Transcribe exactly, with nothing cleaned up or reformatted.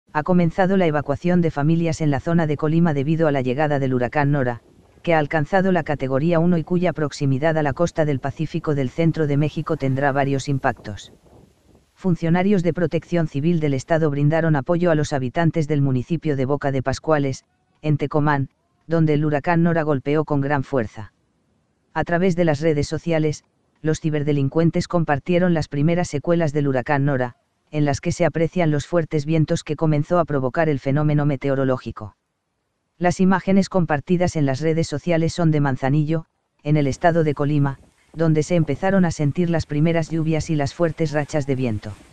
Ha comenzado la evacuación de familias en la zona de Colima debido a la llegada del huracán Nora, que ha alcanzado la categoría uno y cuya proximidad a la costa del Pacífico del centro de México tendrá varios impactos. Funcionarios de Protección Civil del Estado brindaron apoyo a los habitantes del municipio de Boca de Pascuales, en Tecomán, donde el huracán Nora golpeó con gran fuerza. A través de las redes sociales, los ciberdelincuentes compartieron las primeras secuelas del huracán Nora, en las que se aprecian los fuertes vientos que comenzó a provocar el fenómeno meteorológico. Las imágenes compartidas en las redes sociales son de Manzanillo, en el estado de Colima, donde se empezaron a sentir las primeras lluvias y las fuertes rachas de viento.